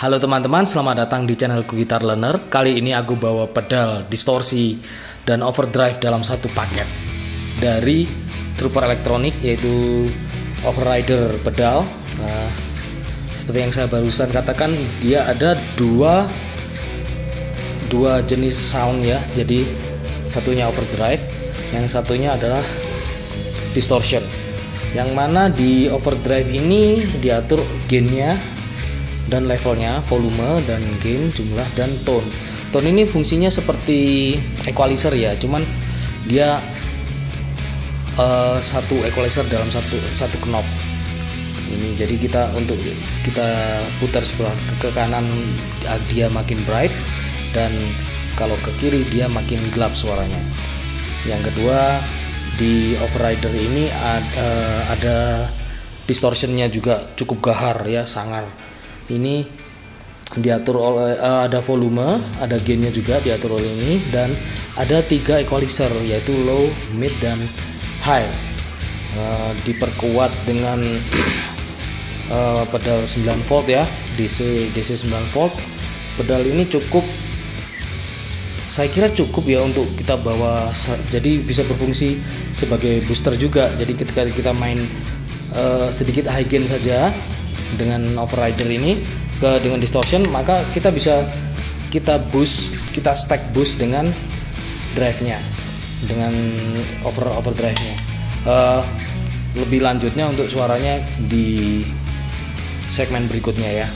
Halo teman-teman, selamat datang di channelku Guitar Learner. Kali ini aku bawa pedal distorsi dan overdrive dalam satu paket dari Trooper Elektronik, yaitu overrider pedal. Nah, seperti yang saya barusan katakan, dia ada dua jenis sound ya. Jadi satunya overdrive, yang satunya adalah distortion. Yang mana di overdrive ini diatur gainnya dan levelnya, volume dan gain, jumlah dan tone. Tone ini fungsinya seperti equalizer ya, cuman dia satu equalizer dalam satu knob ini. Jadi untuk kita putar sebelah ke kanan dia makin bright, dan kalau ke kiri dia makin gelap suaranya. Yang kedua, di overrider ini ada distortionnya juga cukup gahar ya, sangar. Ini diatur oleh ada volume, ada gainnya juga diatur oleh ini, dan ada 3 equalizer yaitu low, mid, dan high. Diperkuat dengan pedal 9 volt ya, DC 9 volt. Pedal ini saya kira cukup ya untuk kita bawa, jadi bisa berfungsi sebagai booster juga. Jadi ketika kita main sedikit high gain saja dengan overrider ini dengan distortion, maka kita bisa stack boost dengan drive-nya, dengan overdrive-nya. Lebih lanjutnya untuk suaranya di segmen berikutnya ya.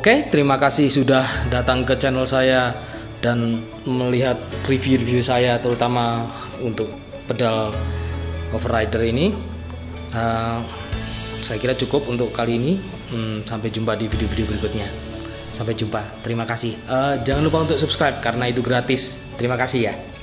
Oke, terima kasih sudah datang ke channel saya dan melihat review-review saya, terutama untuk pedal overrider ini. Saya kira cukup untuk kali ini. Sampai jumpa di video-video berikutnya. Sampai jumpa, terima kasih. Jangan lupa untuk subscribe karena itu gratis. Terima kasih ya.